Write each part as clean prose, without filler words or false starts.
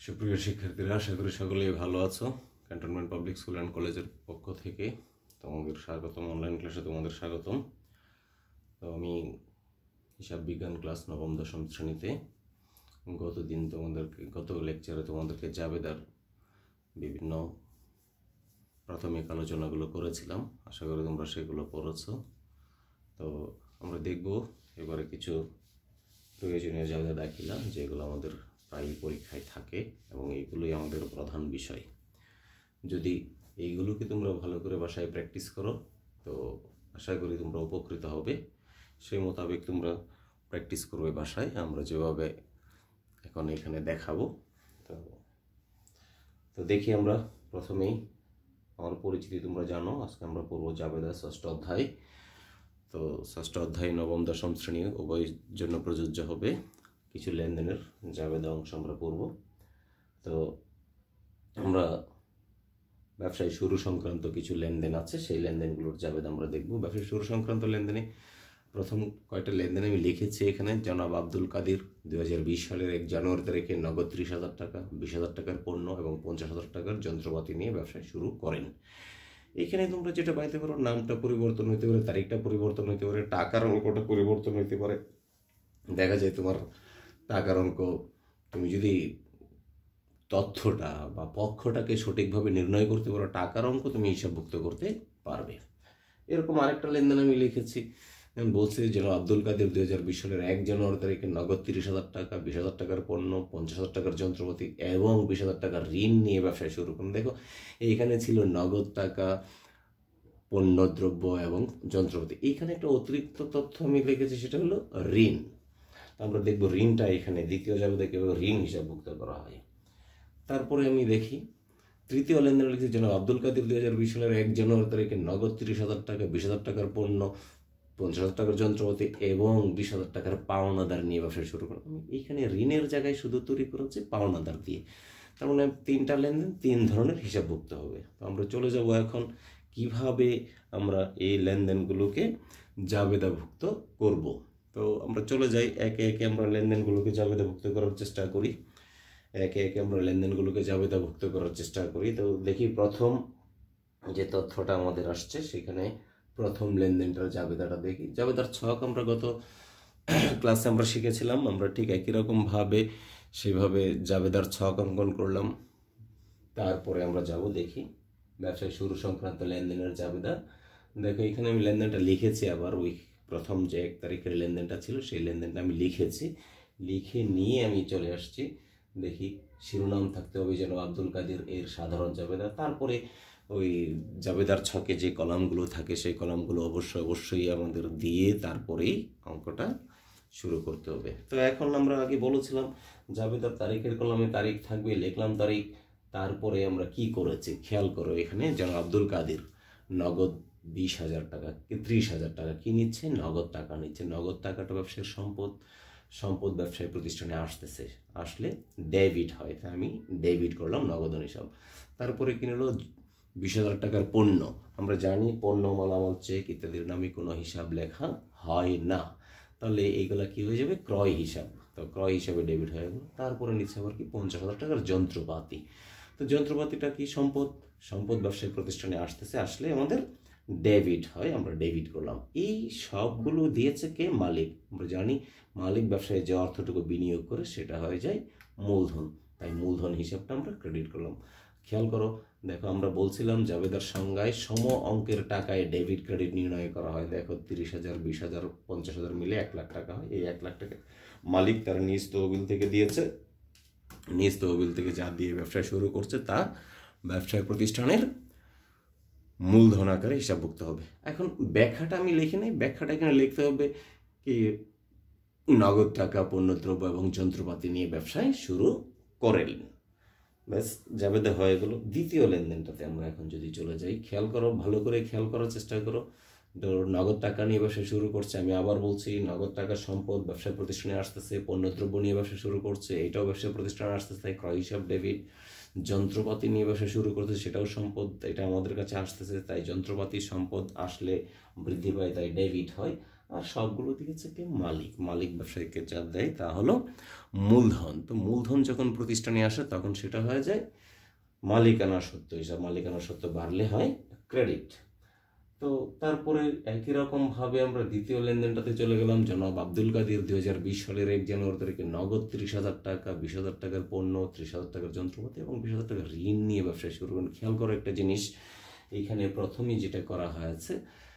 সুপ্রিয় শিক্ষার্থীরা, আশা করি সকলেই ভালো আছো। ক্যান্টনমেন্ট পাবলিক স্কুল অ্যান্ড কলেজের পক্ষ থেকে তোমাদের স্বাগতম, অনলাইন ক্লাসে তোমাদের স্বাগতম। তো আমি হিসাব বিজ্ঞান ক্লাস নবম দশম শ্রেণীতে গত লেকচারে তোমাদেরকে জাবেদার বিভিন্ন প্রাথমিক আলোচনাগুলো করেছিলাম। আশা করি তোমরা সেগুলো পড়েছো। তো আমরা দেখব এবারে কিছু প্রয়োজনীয় জাবেদা দাখিলা, যেগুলো আমাদের প্রায় পরীক্ষায় থাকে এবং এইগুলোই আমাদের প্রধান বিষয়। যদি এইগুলোকে তোমরা ভালো করে বাসায় প্র্যাকটিস করো তো আশা করি তোমরা উপকৃত হবে। সেই মোতাবেক তোমরা প্র্যাকটিস করবে বাসায়, আমরা যেভাবে এখন এখানে দেখাবো। তো দেখি আমরা প্রথমেই আমার পরিচিতি তোমরা জানো। আজকে আমরা পড়ব জাবেদা ষষ্ঠ অধ্যায়। তো ষষ্ঠ অধ্যায় নবম দশম শ্রেণী উভয়ের জন্য প্রযোজ্য হবে। কিছু লেনদেনের জাবেদা অংশ আমরা পড়ব। তো আমরা ব্যবসায় শুরু সংক্রান্ত কিছু লেনদেন আছে, সেই লেনদেনগুলোর জাবেদা আমরা দেখব। ব্যবসায় শুরু সংক্রান্ত লেনদেনে প্রথম কয়টা লেনদেন আমি লিখেছি এখানে। জনাব আব্দুল কাদির 2020 সালের 1 জানুয়ারি তারিখে নগদ 30,000 টাকা, 20,000 টাকার পণ্য এবং 50,000 টাকার যন্ত্রপাতি নিয়ে ব্যবসা শুরু করেন। এখানে তোমরা যেটা পাইতে পারো, নামটা পরিবর্তন হইতে পারে, তারিখটা পরিবর্তন হইতে পারে, টাকার অঙ্কটা পরিবর্তন হইতে পারে। দেখা যায় তোমার টাকার অঙ্ক, তুমি যদি তথ্যটা বা পক্ষটাকে সঠিকভাবে নির্ণয় করতে পারো, টাকার অঙ্ক তুমি হিসাবভুক্ত করতে পারবে। এরকম আরেকটা লেনদেন আমি লিখেছি, বলছি যেন আব্দুল কাদের 2020 সালের 1 জানুয়ারি তারিখে নগদ 30,000 টাকা, 20,000 টাকার পণ্য, 50,000 টাকার যন্ত্রপাতি এবং 20,000 টাকার ঋণ নিয়ে ব্যবসায় শুরু করুন। দেখো এইখানে ছিল নগদ টাকা, পণ্যদ্রব্য এবং যন্ত্রপাতি। এইখানে একটা অতিরিক্ত তথ্য আমি লিখেছি, সেটা হলো ঋণ। আমরা দেখব ঋণটা এখানে দ্বিতীয় জাবেদা কিভাবে ঋণ হিসাবভুক্ত করা হয়। তারপরে আমি দেখি তৃতীয় লেনদেন লিখেছি যেন আব্দুল কাদির 2020 সালের 1 জানুয়ারি তারিখে নগদ 30,000 টাকা, 20,000 টাকার পণ্য, 50,000 টাকার যন্ত্রপাতি এবং 20,000 টাকার পাওনাদার নিয়ে ব্যবসা শুরু করেন। আমি এইখানে ঋণের জায়গায় শুধু তৈরি করেছি পাওনাদার দিয়ে। তার মানে 3টা লেনদেন 3 ধরনের হিসাবভুক্ত হবে। তো আমরা চলে যাব এখন কিভাবে আমরা এই লেনদেনগুলোকে জাবেদাভুক্ত করব। তো আমরা চলে যাই একে একে, আমরা লেনদেনগুলোকে জাবেদাভুক্ত করার চেষ্টা করি। তো দেখি প্রথম যে তথ্যটা আমাদের আসছে, সেখানে প্রথম লেনদেনটার জাবেদাটা দেখি। জাবেদার ছক আমরা গত ক্লাসে আমরা শিখেছিলাম, আমরা ঠিক একই রকম ভাবে সেভাবে জাবেদার ছক অঙ্কন করলাম। তারপরে আমরা যাব দেখি ব্যবসায় শুরু সংক্রান্ত লেনদেনের জাবেদা। দেখো এখানে আমি লেনদেনটা লিখেছি, আবার ওই প্রথম যে 1 তারিখের লেনদেনটা ছিল সেই লেনদেনটা আমি লিখেছি। লিখে নিয়ে আমি চলে আসছি, দেখি শিরোনাম থাকতে হবে যেন আব্দুল কাদির এর সাধারণ জাবেদা। তারপরে ওই জাবেদার ছকে যে কলামগুলো থাকে সেই কলামগুলো অবশ্যই আমাদের দিয়ে তারপরেই অঙ্কটা শুরু করতে হবে। তো এখন আমরা আগে বলেছিলাম জাবেদার তারিখের কলামে তারিখ থাকবে, লিখলাম তারিখ। তারপরে আমরা কি করেছি খেয়াল করো, এখানে যেন আব্দুল কাদির নগদ 20,000 টাকা, 30,000 টাকা কি নিচ্ছে, নগদ টাকা নিচ্ছে। নগদ টাকাটা ব্যবসায়িক সম্পদ ব্যবসায়ী প্রতিষ্ঠানে আসলে ডেবিট হয়, তাই আমি ডেবিট করলাম নগদ হিসাব। তারপরে কি নিল 20,000 টাকার পণ্য। আমরা জানি পণ্য, মালামাল, চেক ইত্যাদির নামে কোনো হিসাব লেখা হয় না, তাহলে এইগুলা কি হয়ে যাবে, ক্রয় হিসাব। তো ক্রয় হিসাবে ডেবিট হয়ে গেল। তারপরে নিচ্ছে আবার কি 50,000 টাকার যন্ত্রপাতি। তো যন্ত্রপাতিটা কি সম্পদ ব্যবসায়ী প্রতিষ্ঠানে আসলে আমাদের ডেবিট হয়, আমরা ডেবিট করলাম। এই সবগুলো দিয়েছে কে, মালিক। আমরা জানি মালিক ব্যবসায় যে অর্থটুকু বিনিয়োগ করে সেটা হয়ে যায় মূলধন, তাই মূলধন হিসাবটা আমরা ক্রেডিট করলাম। খেয়াল করো, দেখো আমরা বলছিলাম জাবেদার সংজ্ঞায় সম অঙ্কের টাকায় ডেবিট ক্রেডিট নির্ণয় করা হয়। দেখো 30,000, 20,000, 50,000 মিলে 1 লাখ টাকা হয়। এই 1 লাখ টাকা মালিক তার নিজ তহবিল থেকে দিয়েছে। নিজ তহবিল থেকে যা দিয়ে ব্যবসা শুরু করছে তা ব্যবসায় প্রতিষ্ঠানের মূলধন আকারে হিসাবভুক্ত হবে। এখন ব্যাখ্যাটা আমি লিখে নেই, ব্যাখ্যাটা এখানে লিখতে হবে কি নগদ টাকা, পণ্যদ্রব্য এবং যন্ত্রপাতি নিয়ে ব্যবসায় শুরু করেন। ব্যাস, জাবেদা হয়ে গেল। দ্বিতীয় লেনদেনটাতে আমরা এখন যদি চলে যাই, খেয়াল করো, ভালো করে খেয়াল করার চেষ্টা করো। নগদ টাকা নিয়ে ব্যবসা শুরু করছে, আমি আবার বলছি নগদ টাকার সম্পদ ব্যবসায় প্রতিষ্ঠানে আসতেছে। পণ্যদ্রব্য নিয়ে ব্যবসা শুরু করছে, এটাও ব্যবসায় প্রতিষ্ঠানে আসতেছে, তাই ক্রয় হিসাব ডেবিট। যন্ত্রপাতি নিয়ে ব্যবসা শুরু করছে, সেটাও সম্পদ, এটা আমাদের কাছে আসতেছে, তাই যন্ত্রপাতি সম্পদ আসলে বৃদ্ধি পায়, তাই ডেবিট হয়। আর সবগুলো দিয়েছে কে? মালিক। মালিক ব্যবসায়ীকে যা দেয় তা হলো মূলধন। তো মূলধন যখন প্রতিষ্ঠানে আসে তখন সেটা হয়ে যায় মালিকানা সত্ত্ব হিসাব। মালিকানা সত্ত্ব বাড়লে হয় ক্রেডিট। তো তারপরে একই রকম ভাবে আমরা দ্বিতীয় লেনদেনটাতে চলে গেলাম। জনাব আব্দুল কাদির 2020 সালের 1 জানুয়ারি তারিখে নগদ 30,000 টাকা, 20,000 টাকার পণ্য, 30,000 টাকার যন্ত্রপাতি এবং 20,000 টাকার ঋণ নিয়ে ব্যবসা শুরু করেন। খেয়াল করো একটা জিনিস, এইখানে প্রথমেই যেটা করা হয়েছে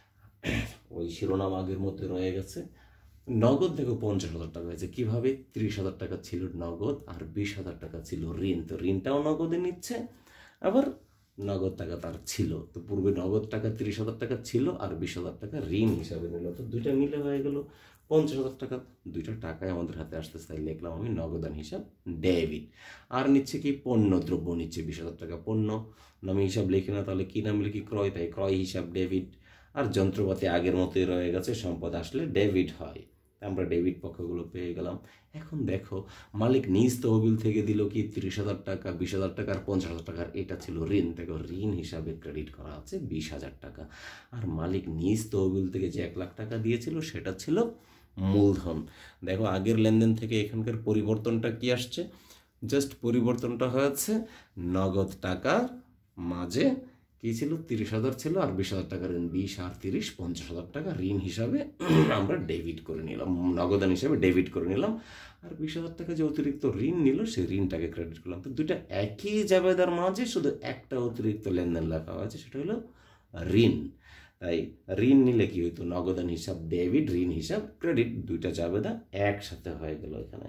ওই শিরোনাম আগের মধ্যে রয়ে গেছে। নগদ দেখো 50,000 টাকা হয়েছে। কিভাবে? 30,000 টাকা ছিল নগদ আর 20,000 টাকা ছিল ঋণ। তো ঋণটাও নগদে নিচ্ছে, আবার নগদ টাকা তার ছিল। তো পূর্বে নগদ টাকা 30,000 টাকা ছিল আর 20,000 টাকা ঋণ হিসাবে নিল। তো দুইটা মিলে হয়ে গেল 50,000 টাকা। দুইটা টাকায় আমাদের হাতে আসতে চাই, লিখলাম আমি নগদান হিসাব ডেবিট। আর নিচ্ছে কি? পণ্য দ্রব্য নিচ্ছে 20,000 টাকা পণ্য। নামে হিসাব লিখি না, তাহলে কি নাম লিখি? ক্রয়। তাই ক্রয় হিসাব ডেবিট। আর যন্ত্রপাতি আগের মতোই রয়ে গেছে, সম্পদ আসলে ডেবিট হয়। আমরা ডেবিট পক্ষগুলো পেয়ে গেলাম। এখন দেখো মালিক নিজ তহবিল থেকে দিল কি? 30,000 টাকা, 20,000 টাকা আর 50,000 টাকার, এটা ছিল ঋণ। দেখো ঋণ হিসাবে ক্রেডিট করা আছে 20,000 টাকা। আর মালিক নিজ তহবিল থেকে যে 1 লাখ টাকা দিয়েছিল সেটা ছিল মূলধন। দেখো আগের লেনদেন থেকে এখানকার পরিবর্তনটা কি আসছে? জাস্ট পরিবর্তনটা হয়েছে নগদ টাকার মাঝে কি ছিল? 30,000 ছিল আর 20,000 টাকা ঋণ। 20 আর 30, 50,000 টাকা ঋণ হিসাবে আমরা ডেবিট করে নিলাম, নগদান হিসাবে ডেবিট করে নিলাম। আর 20,000 টাকা যে অতিরিক্ত ঋণ নিল সেই ঋণটাকে ক্রেডিট করলাম। তো দুইটা একই জাবেদার মাঝে শুধু একটা অতিরিক্ত লেনদেন লেখা হয়েছে, সেটা হলো ঋণ। তাই ঋণ নিলে কি হইতো? নগদান হিসাব ডেবিট, ঋণ হিসাব ক্রেডিট, দুইটা জাবেদা একসাথে হয়ে গেল এখানে।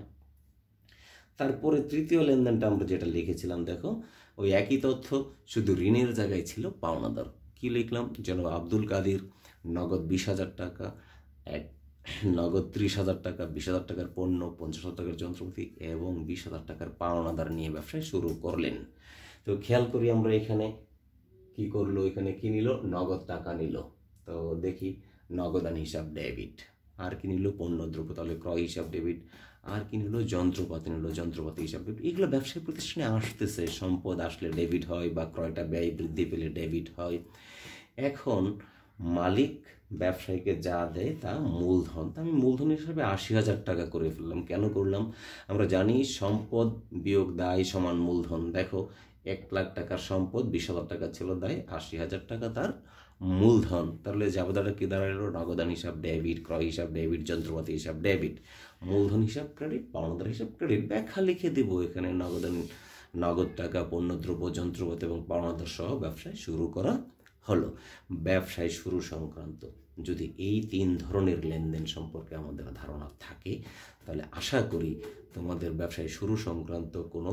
তারপরে তৃতীয় লেনদেনটা আমরা যেটা লিখেছিলাম, দেখো ওই একই তথ্য, শুধু ঋণের জায়গায় ছিল পাওনাদার। কি লিখলাম? জনাব আব্দুল কাদির নগদ 20,000 টাকা, নগদ 30,000 টাকা, 20,000 টাকার পণ্য, 50,000 টাকার যন্ত্রপাতি এবং 20,000 টাকার পাওনাদার নিয়ে ব্যবসায় শুরু করলেন। তো খেয়াল করি আমরা এখানে কি করলো, এখানে কি নিল? নগদ টাকা নিল। তো দেখি নগদান হিসাব ডেবিট। আর কি নিল? পণ্য দ্রব্য, তাহলে ক্রয় হিসাব ডেবিট। আর কি নিল? যন্ত্রপাতি নিল, যন্ত্রপাতি হিসাব ডেবিট। এগুলো ব্যবসায়ী প্রতিষ্ঠানে আসতেছে, সম্পদ আসলে ডেবিট হয় বা ক্রয়টা ব্যয় বৃদ্ধি পেলে ডেবিট হয়। এখন মালিক ব্যবসায়ীকে যা দেয় তা মূলধন। তা আমি মূলধন হিসাবে 80,000 টাকা করে ফেললাম। কেন করলাম? আমরা জানি সম্পদ বিয়োগ দায় সমান মূলধন। দেখো 1 লাখ টাকার সম্পদ, 20,000 টাকা ছিল দায়, 80,000 টাকা তার মূলধন। তাহলে জাবেদাটা কি দাঁড়ালো? নগদান হিসাব ডেবিট, ক্রয় হিসাব ডেবিট, যন্ত্রপাতি হিসাব ডেবিট, মূলধন হিসাব ক্রেডিট, পাওনাদার হিসাব ক্রেডিট। ব্যাখ্যা লিখে দেব এখানে। নগদ টাকা, পণ্যদ্রব্য, যন্ত্রপাতি এবং পাওনাদার সহ ব্যবসায় শুরু করা হলো। ব্যবসায় শুরু সংক্রান্ত যদি এই 3 ধরনের লেনদেন সম্পর্কে আমাদের ধারণা থাকে, তাহলে আশা করি তোমাদের ব্যবসায় শুরু সংক্রান্ত কোনো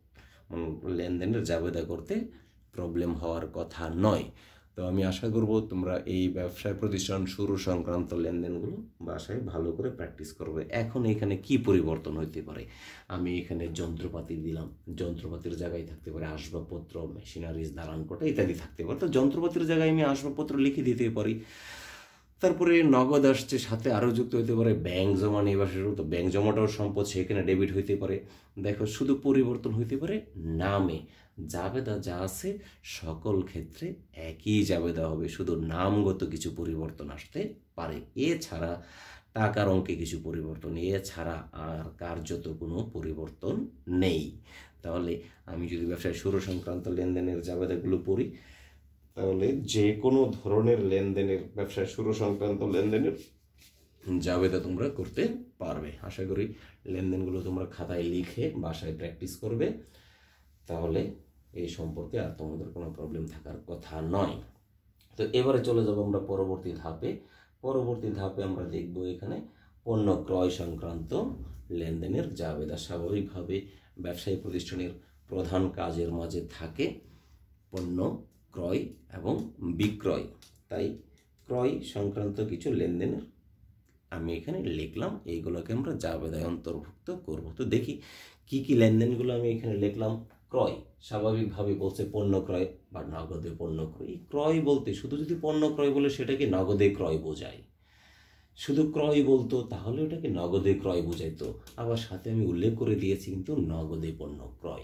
লেনদেনের জাবেদা করতে প্রবলেম হওয়ার কথা নয়। তো আমি আশা করব তোমরা এই ব্যবসায় প্রতিষ্ঠান শুরু সংক্রান্ত লেনদেনগুলো বাসায় ভালো করে প্র্যাকটিস করবে। এখন এখানে কি পরিবর্তন হইতে পারে? আমি এখানে যন্ত্রপাতি দিলাম, যন্ত্রপাতির জায়গায় থাকতে পারে আসবাবপত্র, মেশিনারিজ, দালানকোঠা ইত্যাদি থাকতে পারে। তো যন্ত্রপাতির জায়গায় আমি আসবাবপত্র লিখে দিতে পারি। তারপরে নগদ আসছে, সাথে আরও যুক্ত হতে পারে ব্যাংক জমা নিবাসের। তো ব্যাংক জমাটাও সম্পদ, সেখানে ডেবিট হইতে পারে। দেখো শুধু পরিবর্তন হইতে পারে নামে। জাবেদা যা আছে সকল ক্ষেত্রে একই জাবেদা হবে, শুধু নামগত কিছু পরিবর্তন আসতে পারে। এছাড়া টাকার অঙ্কে কিছু পরিবর্তন, এছাড়া আর কার্যত কোনো পরিবর্তন নেই। তাহলে আমি যদি ব্যবসায় শুরু সংক্রান্ত লেনদেনের জাবেদাগুলো পড়ি, তাহলে যে কোনো ধরনের লেনদেনের, ব্যবসায় শুরু সংক্রান্ত লেনদেনের জাবেদা তোমরা করতে পারবে। আশা করি লেনদেনগুলো তোমরা খাতায় লিখে বাসায় প্র্যাকটিস করবে, তাহলে এই সম্পর্কে আর তোমাদের কোনো প্রবলেম থাকার কথা নয়। তো এবারে চলে যাব আমরা পরবর্তী ধাপে। পরবর্তী ধাপে আমরা দেখব এখানে পণ্য ক্রয় সংক্রান্ত লেনদেনের জাবেদা। স্বাভাবিকভাবে ব্যবসায়ী প্রতিষ্ঠানের প্রধান কাজের মাঝে থাকে পণ্য ক্রয় এবং বিক্রয়। তাই ক্রয় সংক্রান্ত কিছু লেনদেনের আমি এখানে লিখলাম, এইগুলোকে আমরা জাবেদায় অন্তর্ভুক্ত করব। তো দেখি কি কি লেনদেনগুলো আমি এখানে লিখলাম। ক্রয়, স্বাভাবিকভাবে বলছে পণ্য ক্রয় বা নগদে পণ্য ক্রয়। এই ক্রয় বলতে শুধু যদি পণ্য ক্রয় বলে সেটাকে নগদে ক্রয় বোঝায়, শুধু ক্রয় বলতো তাহলে ওটাকে নগদে ক্রয় বোঝাইতো। আবার সাথে আমি উল্লেখ করে দিয়েছি কিন্তু নগদে পণ্য ক্রয়।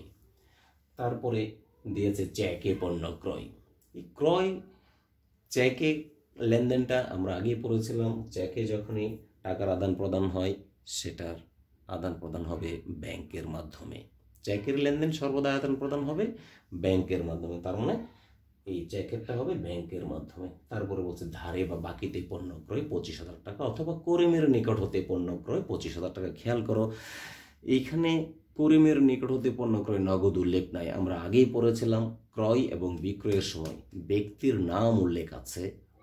তারপরে দিয়েছে চেকে পণ্য ক্রয়। এই ক্রয় চেকে লেনদেনটা আমরা আগেই পড়েছিলাম, চেকে যখনই টাকার আদান প্রদান হয় সেটার আদান প্রদান হবে ব্যাংকের মাধ্যমে। চেকের লেনদেন সর্বদা আদান প্রদান হবে ব্যাংকের মাধ্যমে, তার মানে এই চেকেরটা হবে ব্যাংকের মাধ্যমে। তারপরে বলছে ধারে বা বাকিতে পণ্য ক্রয় 25,000 টাকা অথবা করিমের নিকট হতে পণ্য ক্রয় 25,000 টাকা। খেয়াল করো এইখানে করিমের নিকট হতে পণ্য ক্রয় নগদ উল্লেখ নাই। আমরা আগেই পড়েছিলাম ক্রয় এবং বিক্রয়ের সময় ব্যক্তির নাম উল্লেখ আছে,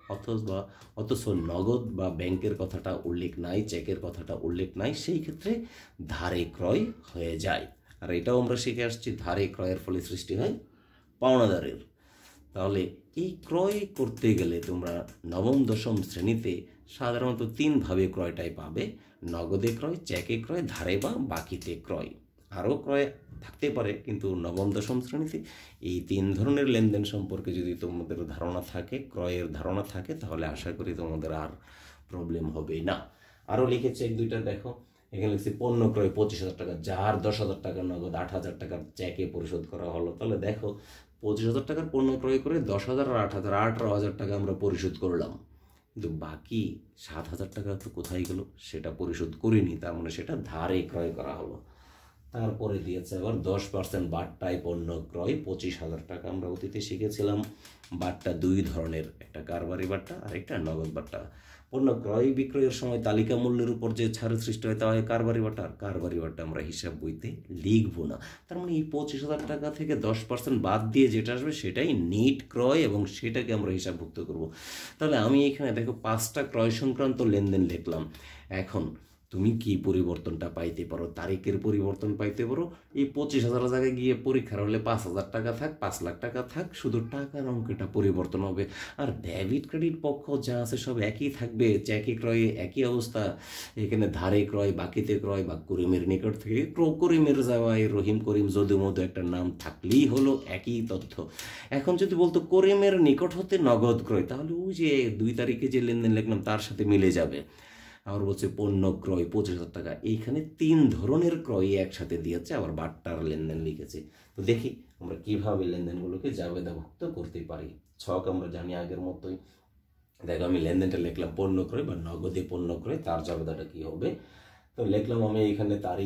অথচ নগদ বা ব্যাংকের কথাটা উল্লেখ নাই, চেকের কথাটা উল্লেখ নাই, সেই ক্ষেত্রে ধারে ক্রয় হয়ে যায়। আর এটাও আমরা শিখে আসছি ধারে ক্রয়ের ফলে সৃষ্টি হয় পাওনাদারের। তাহলে এই ক্রয় করতে গেলে তোমরা নবম দশম শ্রেণীতে সাধারণত 3 ভাবে ক্রয়টাই পাবে: নগদে ক্রয়, চেকে ক্রয়, ধারে বা বাকিতে ক্রয়। আরও ক্রয় থাকতে পারে, কিন্তু নবম দশম শ্রেণীতে এই 3 ধরনের লেনদেন সম্পর্কে যদি তোমাদের ধারণা থাকে, ক্রয়ের ধারণা থাকে, তাহলে আশা করি তোমাদের আর প্রবলেম হবে না। আরও লিখেছে 1-2টা দেখো। এখানে লিখছি পণ্য ক্রয় 25,000 টাকা, যার 10,000 টাকা নগদ, 8,000 টাকার চেকে পরিশোধ করা হলো। তাহলে দেখো 25,000 টাকার পণ্য ক্রয় করে 10,000 আর 8,000, 18,000 টাকা আমরা পরিশোধ করলাম, কিন্তু বাকি 7,000 টাকা তো কোথায় গেল? সেটা পরিশোধ করিনি, তার মানে সেটা ধারে ক্রয় করা হলো। তারপরে দিয়েছে আবার 10% বাট্টায় পণ্য ক্রয় 25,000 টাকা। আমরা অতীতে শিখেছিলাম বাট্টা 2 ধরনের, একটা কারবারি বাট্টা আর একটা নগদ বাট্টা। পণ্য ক্রয় বিক্রয়ের সময় তালিকা মূল্যের উপর যে ছাড়ের সৃষ্টি হয় তা হয় কারবারি বাট্টা। আর কারবারি বাট্টা আমরা হিসাব বইতে লিখবো না। তার মানে এই 25,000 টাকা থেকে 10% বাদ দিয়ে যেটা আসবে সেটাই নিট ক্রয়, এবং সেটাকে আমরা হিসাবভুক্ত করব। তাহলে আমি এখানে দেখো 5টা ক্রয় সংক্রান্ত লেনদেন লিখলাম। এখন তুমি কি পরিবর্তনটা পাইতে পারো? তারিখের পরিবর্তন পাইতে পারো। এই 25,000 জায়গায় গিয়ে পরীক্ষার হলে 5,000 টাকা থাক, 5 লাখ টাকা থাক, শুধু টাকার অঙ্কটা পরিবর্তন হবে। আর ডেবিট ক্রেডিট পক্ষ যা আছে সব একই থাকবে, চেকে ক্রয়ে একই অবস্থা। এখানে ধারে ক্রয়, বাকিতে ক্রয় বা করিমের নিকট থেকে করিমের যাওয়ায় রহিম করিম যদু মধু একটা নাম থাকলেই হলো, একই তথ্য। এখন যদি বলতো করিমের নিকট হতে নগদ ক্রয়, তাহলে ওই যে 2 তারিখে যে লেনদেন লিখলাম তার সাথে মিলে যাবে। আবার বলছে পণ্য ক্রয় 25,000 টাকা, এইখানে 3 ধরনের ক্রয় একসাথে দিয়েছে, আবার বাট্টার লেনদেন লিখেছে। তো দেখি আমরা কিভাবে লেনদেনগুলোকে জাবেদাভুক্ত করতে পারি। ছক আমরা জানি আগের মতোই। দেখো আমি লেনদেনটা লিখলাম পণ্য ক্রয় বা নগদে পণ্য ক্রয়, তার জাবেদাটা কি হবে? তো লিখলাম আমি এখানে তারিখ,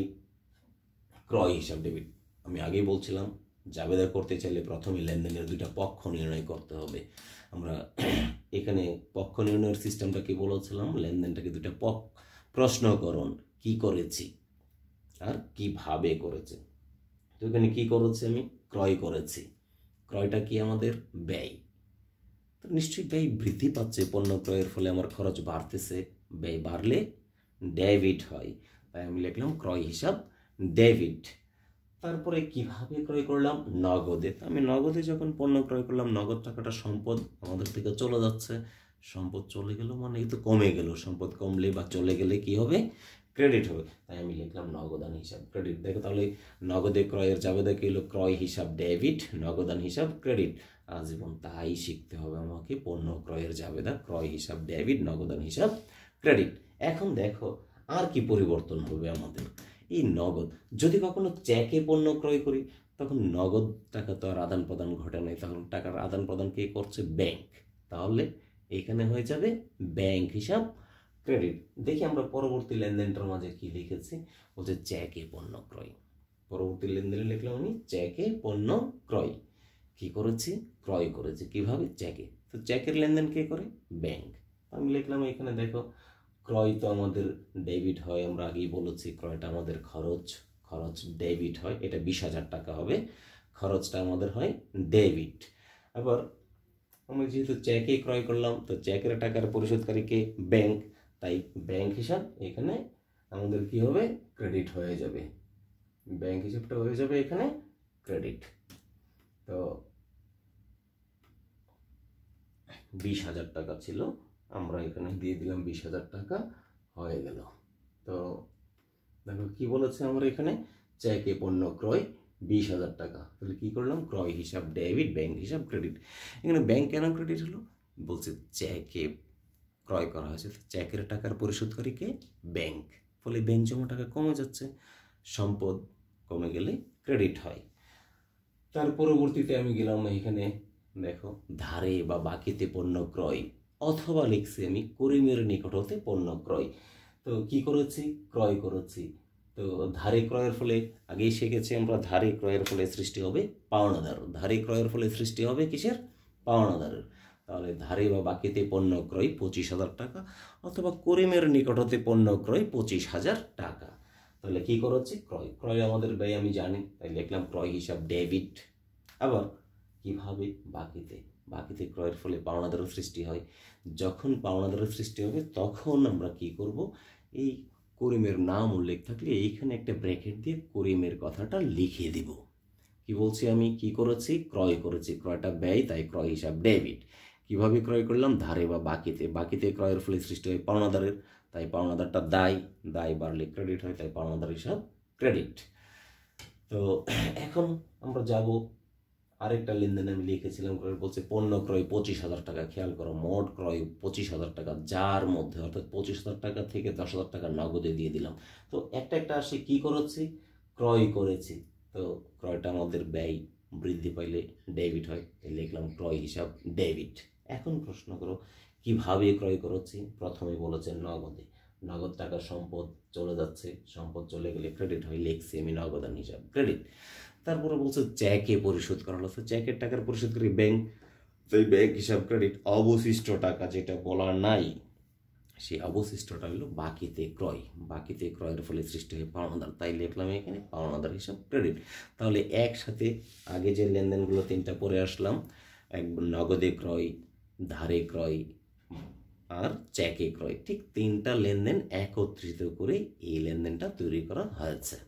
ক্রয় হিসাব ডেবিট। আমি আগেই বলছিলাম জাবেদা করতে চাইলে প্রথমে লেনদেনের 2টা পক্ষ নির্ণয় করতে হবে। আমরা এখানে পক্ষ নির্ণয়ের সিস্টেমটা কি বলেছিলাম? লেনদেনটাকে 2টা প্রশ্নকরণ, কি করেছি আর কিভাবে করেছে। তো এখানে কি করেছি? আমি ক্রয় করেছি। ক্রয়টা কি আমাদের ব্যয়, তো নিশ্চয়ই ব্যয় বৃদ্ধি পাচ্ছে, পণ্য ক্রয়ের ফলে আমার খরচ বাড়তেছে, ব্যয় বাড়লে ডেবিট হয়, তাই আমি লিখলাম ক্রয় হিসাব ডেবিট। তারপরে কিভাবে ক্রয় করলাম? নগদে। আমি নগদে যখন পণ্য ক্রয় করলাম, নগদ টাকাটা সম্পদ আমাদের থেকে চলে যাচ্ছে, সম্পদ চলে গেল মানে তো কমে গেল। সম্পদ কমলে বা চলে গেলে কি হবে? ক্রেডিট হবে, তাই আমি লিখলাম নগদান হিসাব ক্রেডিট। দেখো তাহলে নগদে ক্রয়ের জাবেদা কি হলো? ক্রয় হিসাব ডেবিট, নগদান হিসাব ক্রেডিট। আজীবন তাই শিখতে হবে আমাকে, পণ্য ক্রয়ের জাবেদা, ক্রয় হিসাব ডেবিট, নগদান হিসাব ক্রেডিট। এখন দেখো আর কি পরিবর্তন হবে আমাদের? এই নগদ, যদি কখনো চেকে পণ্য ক্রয় করি তখন নগদ টাকা তো আর আদান প্রদান ঘটে নাই, তখন টাকার আদান প্রদান কে করছে? ব্যাংক। তাহলে এখানে হয়ে যাবে ব্যাংক হিসাব ক্রেডিট। দেখি আমরা পরবর্তী লেনদেনটার মাঝে কি লিখেছি। বলছে চেকে পণ্য ক্রয়। পরবর্তী লেনদেনে লিখলাম আমি চেকে পণ্য ক্রয়। কি করেছি? ক্রয় করেছি। কিভাবে? চেকে। তো চেকের লেনদেন কে করে? ব্যাংক। আমি লিখলাম এখানে দেখো ক্রয় তো আমাদের ডেবিট হয়, আমরা আগেই বলেছি ক্রয়টা আমাদের খরচ ডেবিট হয়, এটা 20,000 টাকা হবে, খরচটা আমাদের হয় ডেবিট। আবার আমি যেহেতু চেকে ক্রয় করলাম, তো চেকের টাকার পরিশোধকারী কে? ব্যাংক, তাই ব্যাংক হিসাব এখানে আমাদের কি হবে? ক্রেডিট হয়ে যাবে। ব্যাংক হিসাবটা হয়ে যাবে এখানে ক্রেডিট। তো 20,000 টাকা ছিল, আমরা এখানে দিয়ে দিলাম 20,000 টাকা, হয়ে গেল। তো দেখো কি বলেছে আমরা এখানে? চেকে পণ্য ক্রয় 20,000 টাকা। তাহলে কি করলাম? ক্রয় হিসাব ডেবিট, ব্যাংক হিসাব ক্রেডিট। এখানে ব্যাংক কেন ক্রেডিট হলো? বলছে চেকে ক্রয় করা হয়েছে, চেকের টাকার পরিশোধকারী কে? ব্যাংক। ফলে ব্যাংক জমা টাকা কমে যাচ্ছে, সম্পদ কমে গেলে ক্রেডিট হয়। তার পরবর্তীতে আমি গেলাম এখানে দেখো ধারে বা বাকিতে পণ্য ক্রয়। অথবা লিখছি আমি করিমের নিকট হতে পণ্য ক্রয়। তো কি করেছি, ক্রয় করেছি। তো ধারে ক্রয়ের ফলে আগেই শিখেছি আমরা, ধারে ক্রয়ের ফলে সৃষ্টি হবে পাওনাদার। ধারে ক্রয়ের ফলে সৃষ্টি হবে কিসের, পাওনাদারের। তাহলে ধারে বা বাকিতে পণ্য ক্রয় 25,000 টাকা, অথবা করিমের নিকট হতে পণ্য ক্রয় 25,000 টাকা। তাহলে কি করেছি, ক্রয়। ক্রয় আমাদের ব্যয় আমি জানি, তাই লিখলাম ক্রয় হিসাব ডেবিট। আবার কিভাবে, বাকিতে। বাকিতে ক্রয়ের ফলে পাওনাদারের সৃষ্টি হয়। যখন পাওনাদারের সৃষ্টি হবে তখন আমরা কি করব, এই করিমের নাম উল্লেখ থাকলে এইখানে একটা ব্র্যাকেট দিয়ে করিমের কথাটা লিখে দিব। কি বলছি আমি, কি করেছি, ক্রয় করেছি। ক্রয়টা ব্যয়, তাই ক্রয় হিসাব ডেবিট। কিভাবে ক্রয় করলাম, ধারে বা বাকিতে। বাকিতে ক্রয়ের ফলে সৃষ্টি হয় পাওনাদারের, তাই পাওনাদারটা দায়। দায় বাড়লে ক্রেডিট হয়, তাই পাওনাদার হিসাব ক্রেডিট। তো এখন আমরা যাব আরেকটা লেনদেন আমি লিখেছিলাম, বলছে পণ্য ক্রয় 25,000 টাকা। খেয়াল করো, মোট ক্রয় 25,000 টাকা, যার মধ্যে অর্থাৎ 25,000 টাকা থেকে 10,000 টাকা নগদে দিয়ে দিলাম। তো একটা একটা আসে, কি করেছি, ক্রয় করেছি। তো ক্রয়টা আমাদের ব্যয়, বৃদ্ধি পাইলে ডেবিট হয়, লিখলাম ক্রয় হিসাব ডেবিট। এখন প্রশ্ন করো কিভাবে ক্রয় করেছি। প্রথমে বলেছে নগদে, নগদ টাকা সম্পদ চলে যাচ্ছে, সম্পদ চলে গেলে ক্রেডিট হয়, লিখছি আমি নগদান হিসাব ক্রেডিট। তারপরে বলছে চেকে পরিশোধ করা হলো, চেকের টাকার পরিশোধ করি ব্যাংক, সেই ব্যাংক হিসাব ক্রেডিট। অবশিষ্ট টাকা যেটা বলা নাই, সেই অবশিষ্টটা হলো বাকিতে ক্রয়। বাকিতে ক্রয়ের ফলে সৃষ্টি হয় পাওনাদার, তাই লিখলাম এখানে পাওনাদার হিসাব ক্রেডিট। তাহলে একসাথে আগে যে লেনদেনগুলো তিনটা পরে আসলাম, এক নগদে ক্রয়, ধারে ক্রয় আর চেকে ক্রয়, ঠিক তিনটা লেনদেন একত্রিত করে এই লেনদেনটা তৈরি করা হয়েছে।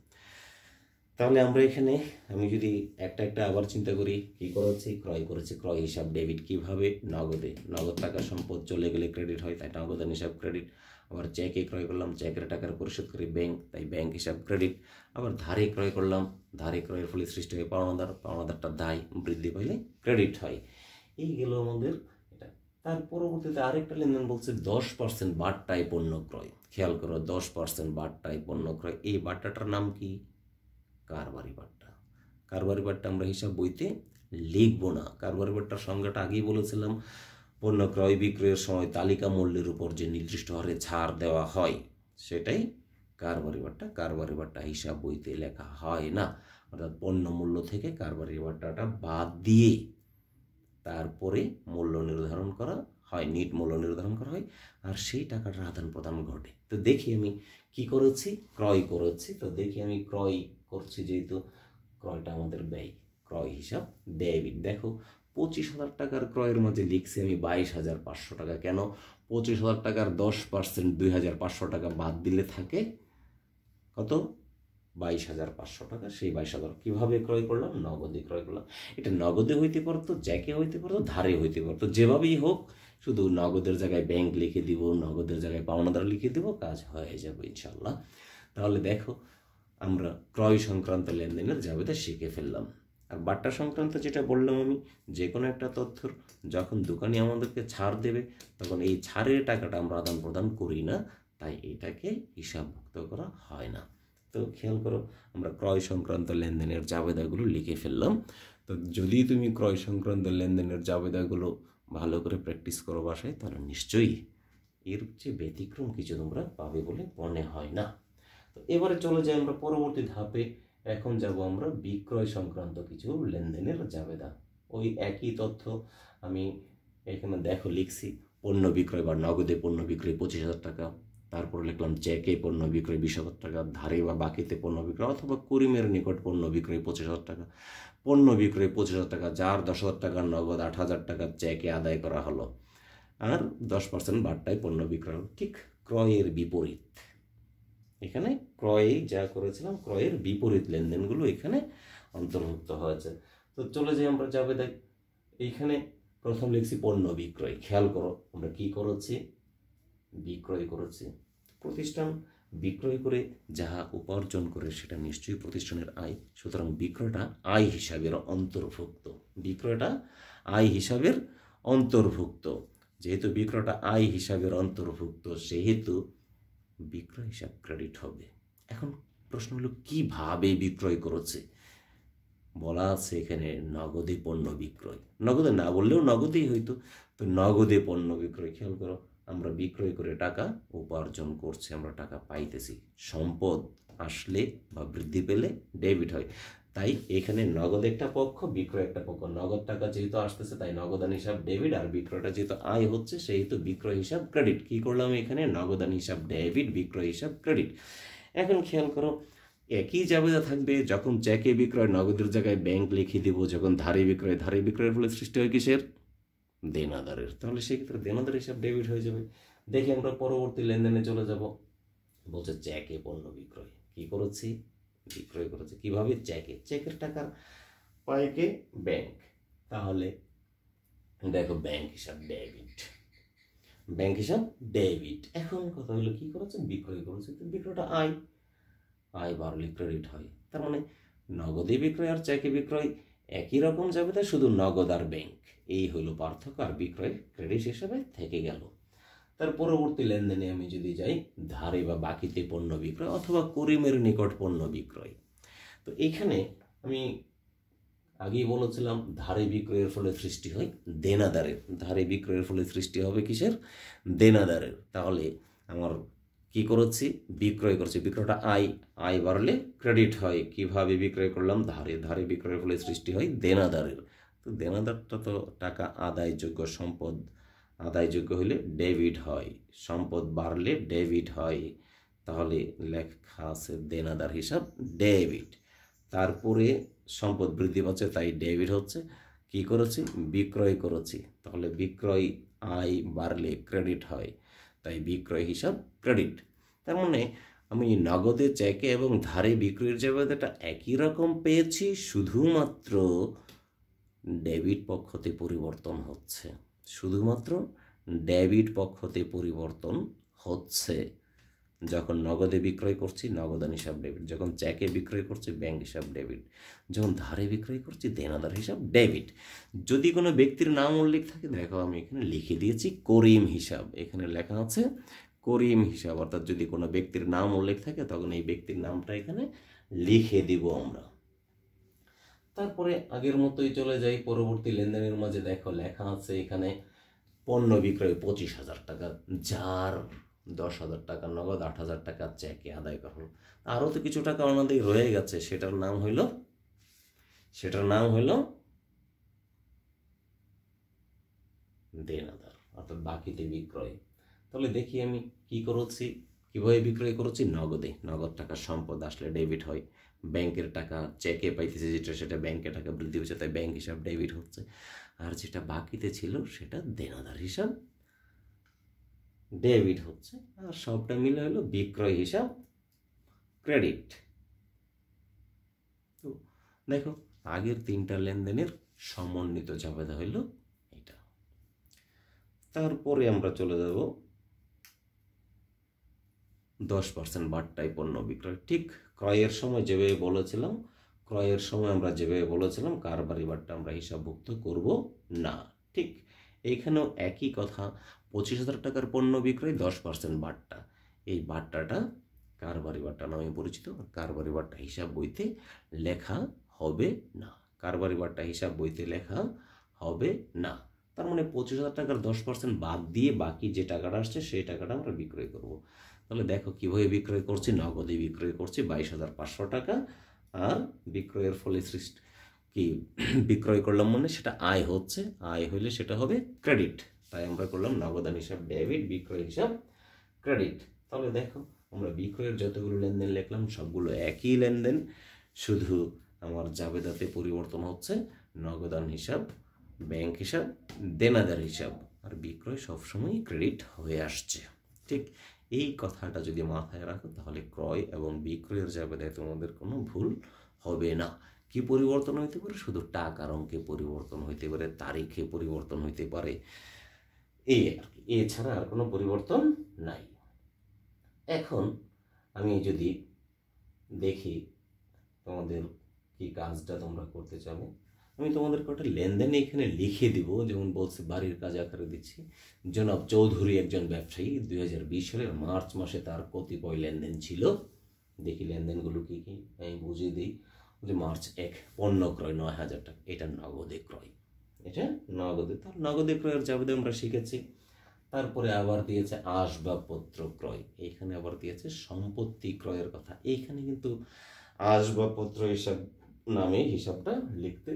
তাহলে আমরা এখানে আমি যদি একটা একটা আবার চিন্তা করি, কি করেছি, ক্রয় করেছি, ক্রয় হিসাব ডেবিট। কিভাবে, নগদে। নগদ টাকা সম্পদ চলে গেলে ক্রেডিট হয়, তাই নগদান হিসাব ক্রেডিট। আবার চেকে ক্রয় করলাম, চেকের টাকার পরিশোধ করি ব্যাংক, তাই ব্যাংক হিসাব ক্রেডিট। আবার ধারে ক্রয় করলাম, ধারে ক্রয়ের ফলে সৃষ্টি হয় পাওনাদার, পাওনাদারটা দায়, বৃদ্ধি পাইলে ক্রেডিট হয়। এই গেল আমাদের এটা। তার পরবর্তীতে আরেকটা লেনদেন বলছে 10% বাট্টায় পণ্য ক্রয়। খেয়াল করো, 10% বাট্টায় পণ্য ক্রয়। এই বাট্টাটার নাম কি, কারবারি বাট্টা। কারবারি বাট্টা আমরা হিসাব বইতে লিখব না। কারবারি বাট্টার সংজ্ঞাটা আগেই বলেছিলাম, পণ্য ক্রয় বিক্রয়ের সময় তালিকা মূল্যের উপর যে নির্দিষ্ট হারে ছাড় দেওয়া হয়, সেটাই কারবারি বাট্টা। কারবারি বাট্টা হিসাব বইতে লেখা হয় না, অর্থাৎ পণ্য মূল্য থেকে কারবারি বাট্টাটা বাদ দিয়ে তারপরে মূল্য নির্ধারণ করা হয়, নিট মূল্য নির্ধারণ করা হয়, আর সেই টাকাটার আদান প্রদান ঘটে। তো দেখি আমি কি করেছি, ক্রয় করেছি। তো দেখি আমি ক্রয় করছি, যেহেতু ক্রয়টা আমাদের ব্যয়, ক্রয় হিসাব ডেবিট। দেখো 25,000 টাকার ক্রয়ের মাঝে লিখছি আমি 22,500 টাকা। কেন, 25,000 টাকার 10% 2,500 টাকা বাদ দিলে থাকে কত, 22,500 টাকা। সেই 22,000 কীভাবে ক্রয় করলাম, নগদে ক্রয় করলাম। এটা নগদে হইতে পারতো, জ্যাকে হইতে পারতো, ধারে হইতে পারতো, যেভাবেই হোক, শুধু নগদের জায়গায় ব্যাংক লিখে দিব, নগদের জায়গায় পাওনাদার লিখে দেব, কাজ হয়ে যাবে ইনশাল্লাহ। তাহলে দেখো আমরা ক্রয় সংক্রান্ত লেনদেনের জাবেদা শিখে ফেললাম। আর বাট্টা সংক্রান্ত যেটা বললাম আমি, যে কোনো একটা তথ্যর যখন দোকানি আমাদেরকে ছাড় দেবে, তখন এই ছাড়ের টাকাটা আমরা আদান প্রদান করি না, তাই এটাকে হিসাবভুক্ত করা হয় না। তো খেয়াল করো, আমরা ক্রয় সংক্রান্ত লেনদেনের জাবেদাগুলো লিখে ফেললাম। তো যদি তুমি ক্রয় সংক্রান্ত লেনদেনের জাবেদাগুলো ভালো করে প্র্যাকটিস করো বাসায়, তাহলে নিশ্চয়ই এর চেয়ে ব্যতিক্রম কিছু তোমরা পাবে বলে মনে হয় না। তো এবারে চলে যাই আমরা পরবর্তী ধাপে। এখন যাব আমরা বিক্রয় সংক্রান্ত কিছু লেনদেনের জাবেদা। ওই একই তথ্য আমি এখানে দেখো লিখছি, পণ্য বিক্রয় বা নগদে পণ্য বিক্রয় 25,000 টাকা। তারপর লিখলাম চেকে পণ্য বিক্রয় 20,000 টাকা, ধারে বা বাকিতে পণ্য বিক্রয় অথবা করিমের নিকট পণ্য বিক্রয় 25,000 টাকা। পণ্য বিক্রয় 25,000 টাকা, যার 10,000 টাকার নগদ 8,000 টাকা চেকে আদায় করা হলো, আর 10% বাট্টায় পণ্য বিক্রয় হলো। ঠিক ক্রয়ের বিপরীত, এখানে ক্রয়ে যা করেছিলাম ক্রয়ের বিপরীত লেনদেনগুলো এখানে অন্তর্ভুক্ত হয়েছে। তো চলে যাই আমরা যাবে দেখ, এইখানে প্রথম লিখছি পণ্য বিক্রয়। খেয়াল করো আমরা কি করেছি, বিক্রয় করেছি। প্রতিষ্ঠান বিক্রয় করে যাহা উপার্জন করে সেটা নিশ্চয়ই প্রতিষ্ঠানের আয়, সুতরাং বিক্রয়টা আয় হিসাবের অন্তর্ভুক্ত। বিক্রয়টা আয় হিসাবের অন্তর্ভুক্ত। যেহেতু বিক্রয়টা আয় হিসাবের অন্তর্ভুক্ত, সেহেতু বিক্রয় হিসাব ক্রেডিট হবে। এখন প্রশ্ন হলো কিভাবে বিক্রয় করেছে। বলা আছে এখানে নগদে পণ্য বিক্রয়, নগদে না বললেও নগদেই হইতো, তো নগদে পণ্য বিক্রয়। খেয়াল করো, আমরা বিক্রয় করে টাকা উপার্জন করছি, আমরা টাকা পাইতেছি। সম্পদ আসলে বা বৃদ্ধি পেলে ডেবিট হয়, তাই এখানে নগদ একটা পক্ষ, বিক্রয় একটা পক্ষ। নগদ টাকা যেহেতু আসতেছে তাই নগদান হিসাব ডেবিট, আর বিক্রয়টা যেহেতু আয় হচ্ছে সেহেতু বিক্রয় হিসাব ক্রেডিট। কি করলাম এখানে? নগদান হিসাব ডেবিট, বিক্রয় হিসাব ক্রেডিট। এখন খেয়াল করো, একই জাবেদা থাকবে। যখন চেকে বিক্রয় নগদের জায়গায় ব্যাংক লিখে দিব, যখন ধারে বিক্রয়, ধারে বিক্রয়ের ফলে সৃষ্টি হয় কিসের? দেনাদারের। তাহলে সেক্ষেত্রে দেনাদার হিসাব ডেবিট হয়ে যাবে। দেখি আমরা পরবর্তী লেনদেনে চলে যাব। বলছে চেকে পণ্য বিক্রয়। কি করেছি? বিক্রয় করেছে। কিভাবে? চেকে। চেকের টাকার পায়কে ব্যাংক। তাহলে দেখো ব্যাংক হিসাব ডেবিট, ব্যাংক হিসাব ডেবিট। এখন কথা হলো কি করেছে? বিক্রয় করেছে, তো বিক্রয়টা আয়, আয় বাড়লে ক্রেডিট হয়। তার মানে নগদে বিক্রয় আর চেকে বিক্রয় একই রকম যাবে, তাই শুধু নগদ আর ব্যাংক এই হলো পার্থক্য, আর বিক্রয় ক্রেডিট হিসাবে থেকে গেল। তার পরবর্তী লেনদেনে আমি যদি যাই, ধারে বা বাকিতে পণ্য বিক্রয় অথবা করিমের নিকট পণ্য বিক্রয়। তো এখানে আমি আগেই বলেছিলাম ধারে বিক্রয়ের ফলে সৃষ্টি হয় দেনাদারের। ধারে বিক্রয়ের ফলে সৃষ্টি হবে কিসের? দেনাদারের। তাহলে আমার কি করেছি? বিক্রয় করছি, বিক্রয়টা আয়, আয় বাড়লে ক্রেডিট হয়। কিভাবে বিক্রয় করলাম? ধারে। ধারে বিক্রয়ের ফলে সৃষ্টি হয় দেনাদারের। তো দেনাদারটা তো টাকা আদায়যোগ্য সম্পদ, আদায়যোগ্য হলে ডেবিট হয়, সম্পদ বাড়লে ডেবিট হয়। তাহলে লেখা আছে দেনাদার হিসাব ডেবিট। তারপরে সম্পদ বৃদ্ধি পাচ্ছে তাই ডেবিট হচ্ছে। কি করেছি? বিক্রয় করেছি, তাহলে বিক্রয় আয় বাড়লে ক্রেডিট হয়, তাই বিক্রয় হিসাব ক্রেডিট। তার মানে আমি নগদে, চেকে এবং ধারে বিক্রয়ের জাবেদাটা একই রকম পেয়েছি, শুধুমাত্র ডেবিট পক্ষতে পরিবর্তন হচ্ছে, শুধুমাত্র ডেবিট পক্ষতে পরিবর্তন হচ্ছে। যখন নগদে বিক্রয় করছি নগদান হিসাব ডেবিট, যখন চেকে বিক্রয় করছি ব্যাংক হিসাব ডেবিট, যখন ধারে বিক্রয় করছি দেনাদার হিসাব ডেবিট। যদি কোনো ব্যক্তির নাম উল্লেখ থাকে, দেখো আমি এখানে লিখে দিয়েছি করিম হিসাব, এখানে লেখা আছে করিম হিসাব। অর্থাৎ যদি কোনো ব্যক্তির নাম উল্লেখ থাকে তখন এই ব্যক্তির নামটা এখানে লিখে দিব আমরা। তারপরে আগের মতোই চলে যাই পরবর্তী লেনদেনের মাঝে। দেখো লেখা আছে এখানে পণ্য বিক্রয় 25,000 টাকা, যার 10,000 টাকা নগদ, 8,000 টাকা চেকে আদায় করা হলো। আরও তো কিছু টাকা আমাদের রয়ে গেছে, সেটার নাম হইল দেনাদার, অর্থাৎ বাকিতে বিক্রয়। তাহলে দেখি আমি কি করেছি, কিভাবে বিক্রয় করেছি? নগদে। নগদ টাকা সম্পদ আসলে ডেবিট হয়। ব্যাংকের টাকা চেকে পাইতেছে যেটা, সেটা ব্যাংকের টাকা বৃদ্ধি হচ্ছে, তাই ব্যাংক হিসাব ডেবিট হচ্ছে। আর যেটা বাকিতে ছিল সেটা দেনাদার হিসাব ডেবিট হচ্ছে। আর সবটা মিলে হলো বিক্রয় হিসাব ক্রেডিট। তো দেখো আগের তিনটা লেনদেনের সমন্বিত জাবেদা হইল এটা। তারপরে আমরা চলে যাব 10% বাট্টায় পণ্য বিক্রয়। ঠিক ক্রয়ের সময় যেভাবে বলেছিলাম, আমরা যেভাবে বলেছিলাম কারবারি বাট্টা আমরা হিসাবভুক্ত করব না। ঠিক এইখানেও একই কথা, 25,000 টাকার পণ্য বিক্রয় 10% বাট্টা। এই বাট্টাটা কারবারি বাট্টা নামে পরিচিত। কারবারি বাট্টা হিসাব বইতে লেখা হবে না, কারবারি বাট্টা হিসাব বইতে লেখা হবে না। তার মানে 25,000 টাকার 10% বাদ দিয়ে বাকি যে টাকাটা আসছে সেই টাকাটা আমরা বিক্রয় করব। তাহলে দেখো কিভাবে বিক্রয় করছি, নগদে বিক্রয় করছি 22,500 টাকা। আর বিক্রয়ের ফলে সৃষ্টি কি বিক্রয় করলাম মানে সেটা আয় হচ্ছে, আয় হইলে সেটা হবে ক্রেডিট, তাই আমরা করলাম নগদান হিসাব ডেবিট, বিক্রয় হিসাব ক্রেডিট। তাহলে দেখো আমরা বিক্রয়ের যতগুলো লেনদেন লিখলাম সবগুলো একই লেনদেন, শুধু আমার জাবেদাতে পরিবর্তন হচ্ছে নগদান হিসাব, ব্যাংক হিসাব, দেনাদার হিসাব, আর বিক্রয় সবসময় ক্রেডিট হয়ে আসছে। ঠিক এই কথাটা যদি মাথায় রাখো তাহলে ক্রয় এবং বিক্রয়ের জাবেদায় তোমাদের কোনো ভুল হবে না। কি পরিবর্তন হইতে পারে? শুধু টাকার অঙ্কে পরিবর্তন হইতে পারে, তারিখে পরিবর্তন হইতে পারে, এই আর কি, এছাড়া আর কোনো পরিবর্তন নাই। এখন আমি যদি দেখি তোমাদের কি কাজটা তোমরা করতে চাও, আমি তোমাদের কটা লেনদেন এখানে লিখে দিব। যেমন বলছে বাড়ির কাজ আকারে দিচ্ছি। জনাব চৌধুরী একজন ব্যবসায়ী, 2020 সালের মার্চ মাসে তার কতিপয় লেনদেন ছিল। দেখি লেনদেনগুলো কি কি আমি বুঝিয়ে দিই। যে মার্চ 1 পণ্য ক্রয় 9,000 টাকা, এটা নগদে ক্রয়, এটা নগদে। তার নগদে ক্রয়ের জাবেদা আমরা শিখেছি। তারপরে আবার দিয়েছে আসবাবপত্র ক্রয়, এইখানে আবার দিয়েছে সম্পত্তি ক্রয়ের কথা। এইখানে কিন্তু আসবাবপত্র হিসাব নামে হিসাবটা লিখতে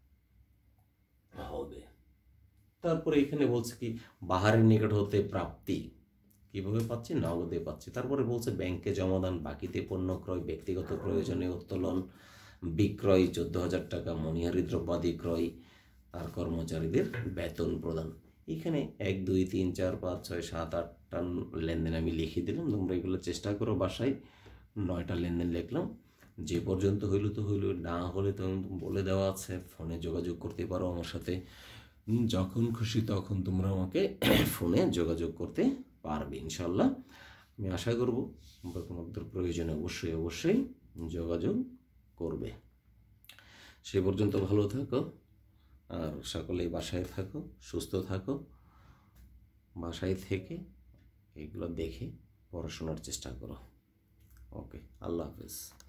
হবে। তারপরে এখানে বলছে কি বাহারের নিকট হতে প্রাপ্তি, কিভাবে পাচ্ছি, নগদে পাচ্ছি। তারপরে বলছে ব্যাংকে জমাদান, বাকিতে পণ্য ক্রয়, ব্যক্তিগত প্রয়োজনে উত্তোলন, বিক্রয় 14,000 টাকা, মণিহারি দ্রব্যাদি ক্রয়, আর কর্মচারীদের বেতন প্রদান। এখানে 1 2 3 4 5 6 7 8টা লেনদেন আমি লিখে দিলাম। তোমরা এগুলো চেষ্টা করো বাসায়। 9টা লেনদেন লিখলাম। যে পর্যন্ত হইল তো হইল, না হলে তো বলে দেওয়া আছে, ফোনে যোগাযোগ করতে পারো আমার সাথে। যখন খুশি তখন তোমরা আমাকে ফোনে যোগাযোগ করতে পারবে ইনশাল্লাহ। আমি আশা করব তোমরা তোমাদের প্রয়োজনে অবশ্যই অবশ্যই যোগাযোগ করবে। সে পর্যন্ত ভালো থাকো, আর সকলেই বাসায় থাকো, সুস্থ থাকো। বাসায় থেকে এগুলো দেখে পড়াশোনার চেষ্টা করো। ওকে, আল্লাহ হাফেজ।